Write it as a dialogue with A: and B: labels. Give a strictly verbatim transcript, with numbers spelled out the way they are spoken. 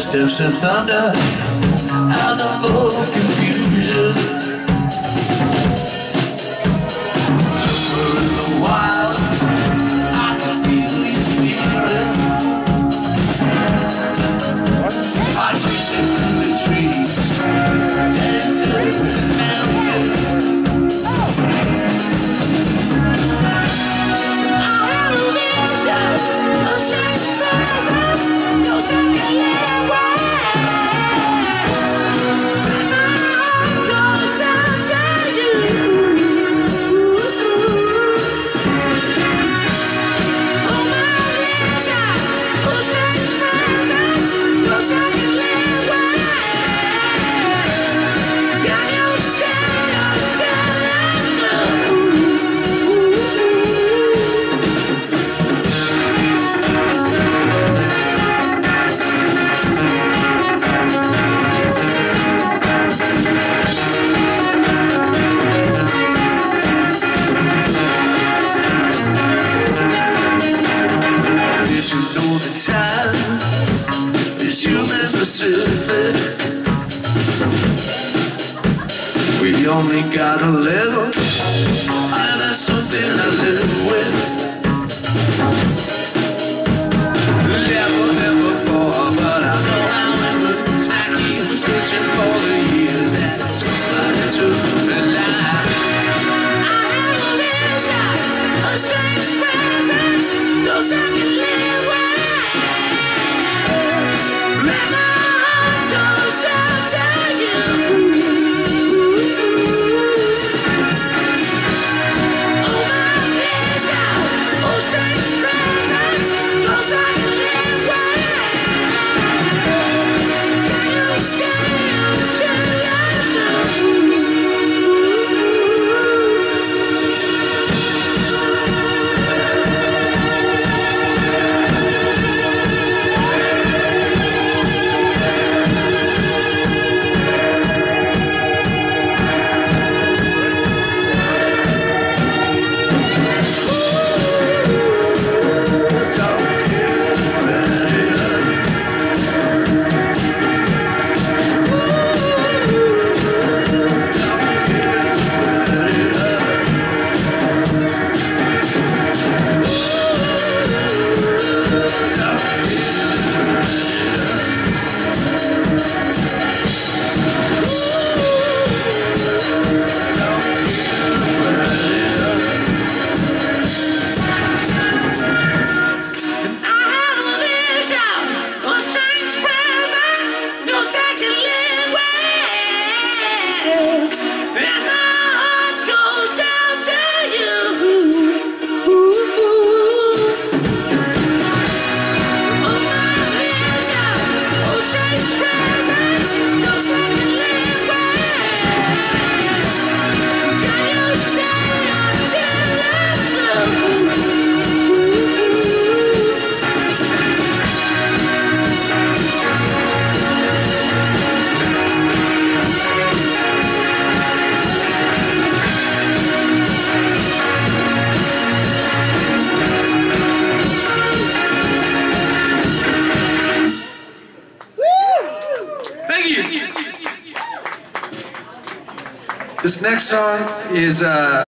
A: footsteps of thunder and a bowl of confusion. Somewhere in the wild, I can feel these feelings. I chase it through the trees, deserts and mountains. I have a vision of strange presence, no second away. Specific. We only got a little, and that's something I live with. Never, never before, but I know how it looks. I keep searching for the years that somebody took me alive. I have a vision, a strange presence, no second live right.
B: This next song is uh